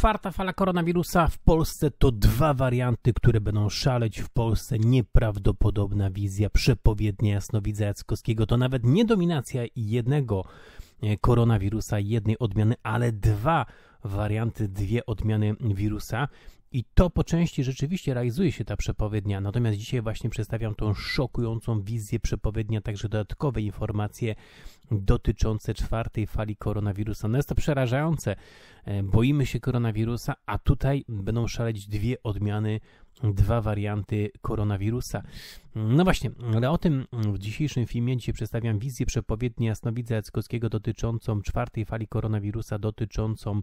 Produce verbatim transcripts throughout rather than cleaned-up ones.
Czwarta fala koronawirusa w Polsce to dwa warianty, które będą szaleć w Polsce. Nieprawdopodobna wizja, przepowiednia jasnowidza Jackowskiego. To nawet nie dominacja jednego koronawirusa, jednej odmiany, ale dwa warianty, dwie odmiany wirusa. I to po części rzeczywiście realizuje się ta przepowiednia. Natomiast dzisiaj właśnie przedstawiam tą szokującą wizję przepowiednia, także dodatkowe informacje dotyczące czwartej fali koronawirusa. No jest to przerażające. Boimy się koronawirusa, a tutaj będą szaleć dwie odmiany, dwa warianty koronawirusa. No właśnie, ale o tym w dzisiejszym filmie. Dzisiaj przedstawiam wizję przepowiedni jasnowidza Jackowskiego dotyczącą czwartej fali koronawirusa, dotyczącą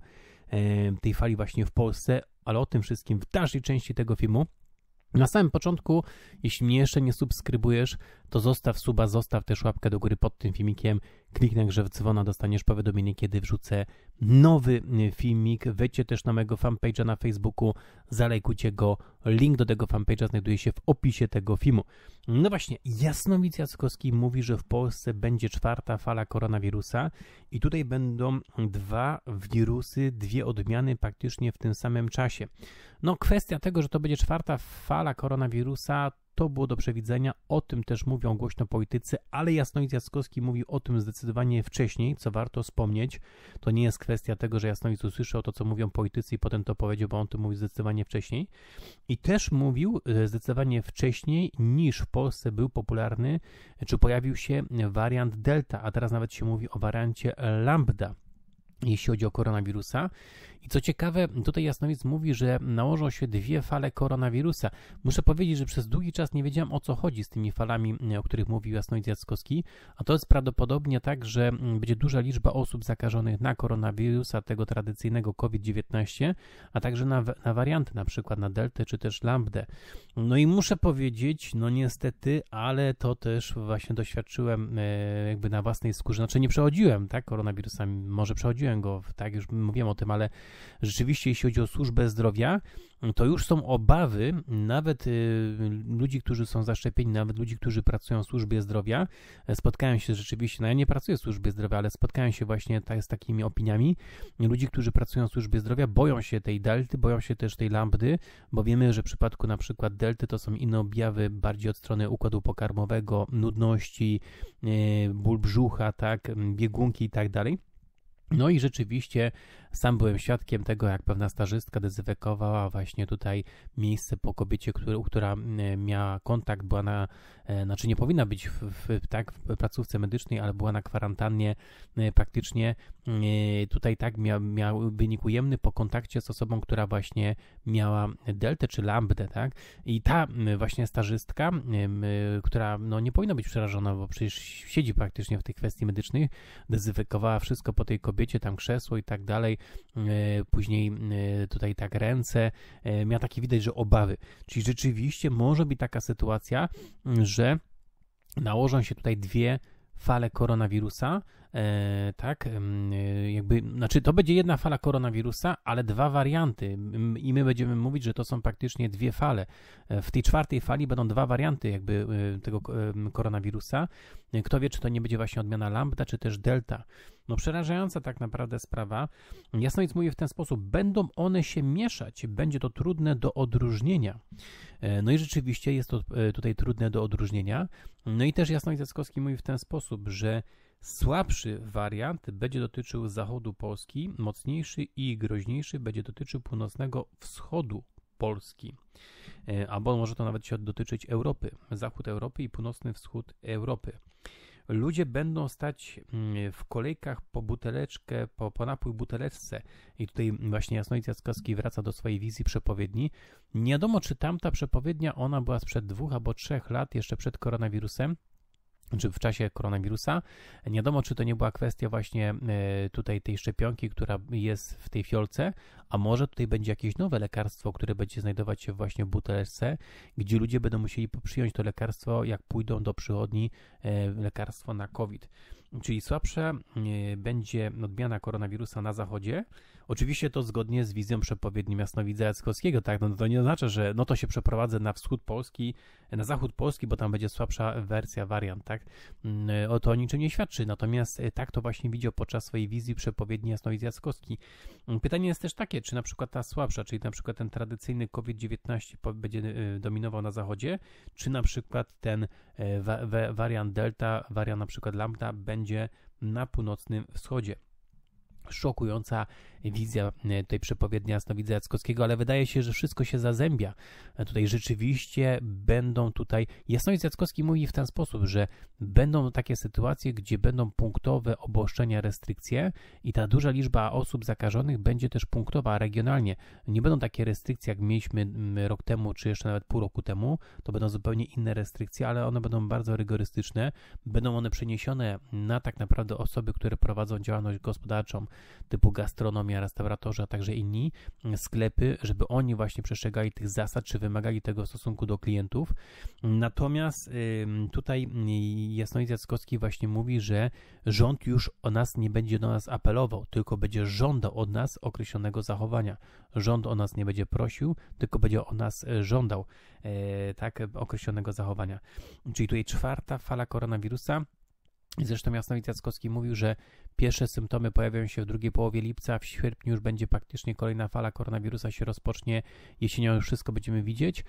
e, tej fali właśnie w Polsce, ale o tym wszystkim w dalszej części tego filmu. Na samym początku, jeśli mnie jeszcze nie subskrybujesz, to zostaw suba, zostaw też łapkę do góry pod tym filmikiem, kliknij grzew dzwona, dostaniesz powiadomienie, kiedy wrzucę nowy filmik. Wejdźcie też na mojego fanpage'a na Facebooku, zalajkujcie go, link do tego fanpage'a znajduje się w opisie tego filmu. No właśnie, jasnowidz Jackowski mówi, że w Polsce będzie czwarta fala koronawirusa i tutaj będą dwa wirusy, dwie odmiany praktycznie w tym samym czasie. No kwestia tego, że to będzie czwarta fala koronawirusa, to było do przewidzenia, o tym też mówią głośno politycy, ale jasnowidz Jackowski mówił o tym zdecydowanie wcześniej, co warto wspomnieć. To nie jest kwestia tego, że jasnowidz usłyszał to, co mówią politycy i potem to powiedział, bo on to mówił zdecydowanie wcześniej. I też mówił zdecydowanie wcześniej, niż w Polsce był popularny, czy pojawił się wariant Delta, a teraz nawet się mówi o wariancie Lambda, jeśli chodzi o koronawirusa. I co ciekawe, tutaj jasnowidz mówi, że nałożą się dwie fale koronawirusa. Muszę powiedzieć, że przez długi czas nie wiedziałem, o co chodzi z tymi falami, o których mówił jasnowidz Jackowski, a to jest prawdopodobnie tak, że będzie duża liczba osób zakażonych na koronawirusa, tego tradycyjnego COVID dziewiętnaście, a także na, na warianty, na przykład na deltę czy też lambdę. No i muszę powiedzieć, no niestety, ale to też właśnie doświadczyłem e, jakby na własnej skórze. Znaczy nie przechodziłem, tak, koronawirusami, może przechodziłem go, tak, już mówiłem o tym, ale rzeczywiście, jeśli chodzi o służbę zdrowia, to już są obawy nawet y, ludzi, którzy są zaszczepieni, nawet ludzi, którzy pracują w służbie zdrowia. Spotkałem się rzeczywiście, no ja nie pracuję w służbie zdrowia, ale spotkałem się właśnie tak, z takimi opiniami. Ludzi, którzy pracują w służbie zdrowia, boją się tej delty, boją się też tej lambdy, bo wiemy, że w przypadku na przykład delty to są inne objawy bardziej od strony układu pokarmowego, nudności, y, ból brzucha, tak, biegunki i tak dalej. No i rzeczywiście sam byłem świadkiem tego, jak pewna stażystka dezynfekowała właśnie tutaj miejsce po kobiecie, który, która miała kontakt, była na, znaczy nie powinna być w, w, tak, w placówce medycznej, ale była na kwarantannie praktycznie. Tutaj tak miał, miał wynik ujemny po kontakcie z osobą, która właśnie miała deltę czy lambdę, tak? I ta właśnie stażystka, która no nie powinna być przerażona, bo przecież siedzi praktycznie w tej kwestii medycznej, dezynfekowała wszystko po tej kobiecie, tam krzesło i tak dalej, później tutaj tak ręce, miała takie widać, że obawy. Czyli rzeczywiście może być taka sytuacja, że nałożą się tutaj dwie fale koronawirusa, e, tak, e, jakby, znaczy to będzie jedna fala koronawirusa, ale dwa warianty i my będziemy mówić, że to są praktycznie dwie fale. W tej czwartej fali będą dwa warianty jakby tego koronawirusa. Kto wie, czy to nie będzie właśnie odmiana lambda, czy też delta. No przerażająca tak naprawdę sprawa. Jasnowidz mówi w ten sposób, będą one się mieszać, będzie to trudne do odróżnienia. No i rzeczywiście jest to tutaj trudne do odróżnienia. No i też jasnowidz Jackowski mówi w ten sposób, że słabszy wariant będzie dotyczył zachodu Polski, mocniejszy i groźniejszy będzie dotyczył północnego wschodu Polski. Albo może to nawet się dotyczyć Europy, zachód Europy i północny wschód Europy. Ludzie będą stać w kolejkach po buteleczkę, po, po napój buteleczce i tutaj właśnie jasnowidz Jackowski wraca do swojej wizji przepowiedni. Nie wiadomo, czy tamta przepowiednia, ona była sprzed dwóch albo trzech lat, jeszcze przed koronawirusem, czy w czasie koronawirusa. Nie wiadomo, czy to nie była kwestia właśnie tutaj tej szczepionki, która jest w tej fiolce, a może tutaj będzie jakieś nowe lekarstwo, które będzie znajdować się właśnie w butelce, gdzie ludzie będą musieli przyjąć to lekarstwo, jak pójdą do przychodni, lekarstwo na COVID. Czyli słabsza będzie odmiana koronawirusa na zachodzie Oczywiście to zgodnie z wizją przepowiedni Jasnowidza Jackowskiego, tak, no to nie oznacza, że no to się przeprowadzę na wschód Polski, na zachód Polski, bo tam będzie słabsza wersja, wariant, tak, o to o niczym nie świadczy, natomiast tak to właśnie widział podczas swojej wizji przepowiedni Jasnowidz Jackowski. Pytanie jest też takie, czy na przykład ta słabsza, czyli na przykład ten tradycyjny COVID dziewiętnaście będzie dominował na zachodzie, czy na przykład ten wa wa wariant Delta, wariant na przykład Lambda będzie na północnym wschodzie. Szokująca wizja tej przepowiedni Jasnowidza Jackowskiego, ale wydaje się, że wszystko się zazębia. Tutaj rzeczywiście będą tutaj, Jasnowidz Jackowski mówi w ten sposób, że będą takie sytuacje, gdzie będą punktowe obostrzenia, restrykcje i ta duża liczba osób zakażonych będzie też punktowa regionalnie. Nie będą takie restrykcje, jak mieliśmy rok temu, czy jeszcze nawet pół roku temu, to będą zupełnie inne restrykcje, ale one będą bardzo rygorystyczne, będą one przeniesione na tak naprawdę osoby, które prowadzą działalność gospodarczą, typu gastronomia, restauratorzy, a także inni sklepy, żeby oni właśnie przestrzegali tych zasad, czy wymagali tego w stosunku do klientów. Natomiast tutaj Jasnowidz Jackowski właśnie mówi, że rząd już o nas nie będzie do nas apelował, tylko będzie żądał od nas określonego zachowania. Rząd o nas nie będzie prosił, tylko będzie o nas żądał tak określonego zachowania. Czyli tutaj czwarta fala koronawirusa. Zresztą Jasnowidz Jackowski mówił, że pierwsze symptomy pojawią się w drugiej połowie lipca, w sierpniu już będzie praktycznie kolejna fala koronawirusa się rozpocznie, jesienią już wszystko będziemy widzieć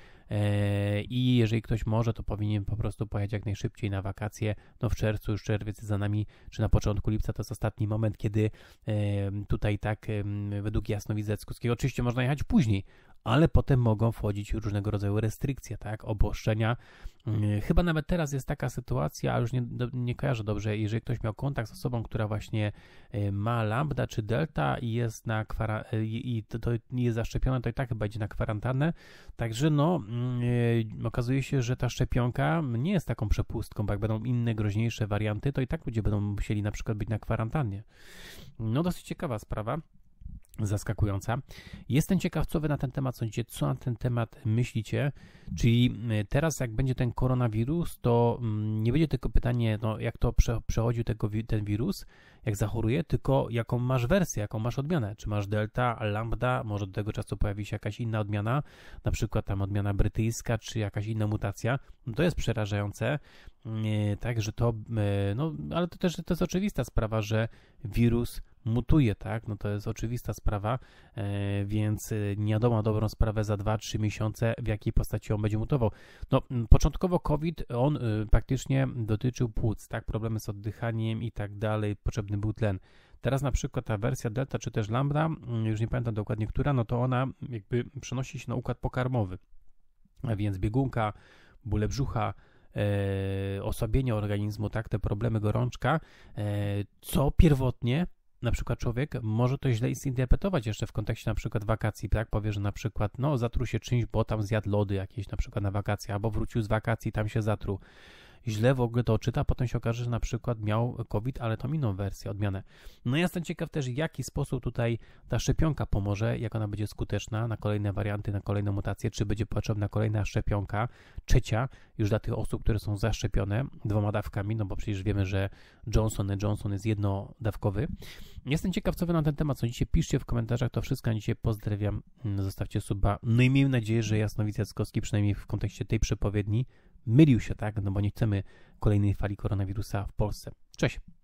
i jeżeli ktoś może, to powinien po prostu pojechać jak najszybciej na wakacje, no w czerwcu, już czerwiec jest za nami, czy na początku lipca, to jest ostatni moment, kiedy tutaj tak według Jasnowidza Jackowskiego, oczywiście można jechać później, ale potem mogą wchodzić różnego rodzaju restrykcje, tak, obostrzenia. Chyba nawet teraz jest taka sytuacja, a już nie, nie kojarzę dobrze, jeżeli ktoś miał kontakt z osobą, która właśnie ma Lambda czy Delta i jest na kwara i to, to jest zaszczepiona, to i tak chyba idzie na kwarantannę. Także no, yy, okazuje się, że ta szczepionka nie jest taką przepustką, bo jak będą inne, groźniejsze warianty, to i tak ludzie będą musieli na przykład być na kwarantannie. No dosyć ciekawa sprawa. Zaskakująca. Jestem ciekaw, co wy na ten temat sądzicie, co na ten temat myślicie, czyli teraz jak będzie ten koronawirus, to nie będzie tylko pytanie, no jak to prze, przechodził tego, ten wirus, jak zachoruje, tylko jaką masz wersję, jaką masz odmianę, czy masz Delta, Lambda, może do tego czasu pojawi się jakaś inna odmiana, na przykład tam odmiana brytyjska, czy jakaś inna mutacja, no to jest przerażające, tak, że to, no ale to też to jest oczywista sprawa, że wirus mutuje, tak, no to jest oczywista sprawa, e, więc nie wiadomo na dobrą sprawę za dwa trzy miesiące, w jakiej postaci on będzie mutował. No, początkowo COVID, on y, praktycznie dotyczył płuc, tak, problemy z oddychaniem i tak dalej, potrzebny był tlen. Teraz na przykład ta wersja Delta, czy też Lambda, już nie pamiętam dokładnie która, no to ona jakby przenosi się na układ pokarmowy, a więc biegunka, bóle brzucha, e, osłabienie organizmu, tak, te problemy gorączka, e, co pierwotnie na przykład człowiek może to źle zinterpretować jeszcze w kontekście na przykład wakacji, tak, powie, że na przykład no zatruł się czymś, bo tam zjadł lody jakieś na przykład na wakacje, albo wrócił z wakacji, tam się zatruł. Źle w ogóle to czyta, potem się okaże, że na przykład miał COVID, ale tą inną wersję, odmianę. No ja jestem ciekaw też, w jaki sposób tutaj ta szczepionka pomoże, jak ona będzie skuteczna na kolejne warianty, na kolejne mutacje, czy będzie potrzebna kolejna szczepionka, trzecia, już dla tych osób, które są zaszczepione dwoma dawkami, no bo przecież wiemy, że Johnson and Johnson jest jednodawkowy. Jestem ciekaw, co wy na ten temat sądzicie, piszcie w komentarzach, to wszystko na dzisiaj, pozdrawiam, zostawcie suba, no i miejmy nadzieję, że Jasnowidz Jackowski, przynajmniej w kontekście tej przepowiedni, mylił się, tak, no bo nie chcemy kolejnej fali koronawirusa w Polsce. Cześć!